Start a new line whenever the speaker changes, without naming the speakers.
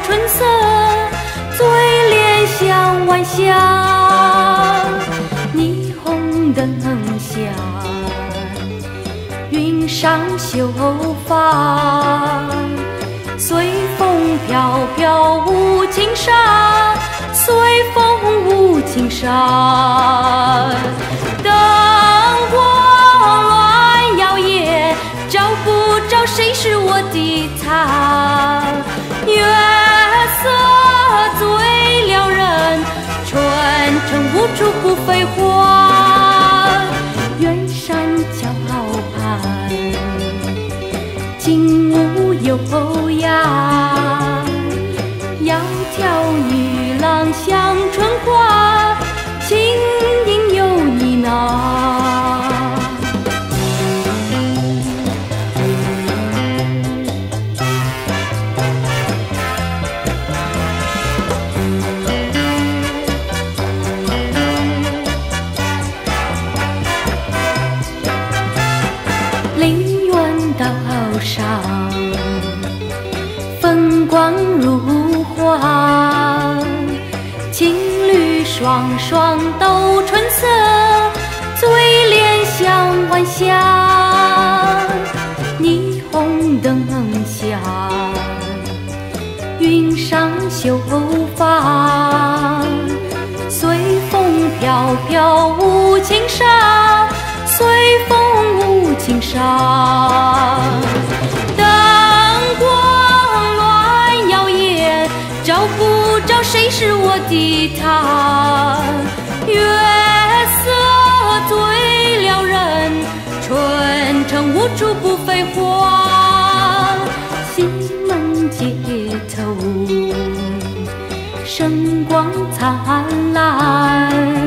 春色，嘴脸像晚霞。霓虹灯下，云上秀发，随风飘飘舞轻纱，随风舞轻纱。灯光乱摇曳，找不着谁是我的他。月色最撩人，春城无处不飞花。远山脚畔，金舞优雅，窈窕女郎像春花，轻盈又呢喃。陵园道上，风光如画，情侣双双斗春色，嘴脸像晚霞。霓虹灯下，云上秀发，随风飘飘舞轻纱，随风舞轻纱。灯光乱摇曳，找不着谁是我的他。月色最撩人，春城无处不飞花。西门街头，圣光灿烂，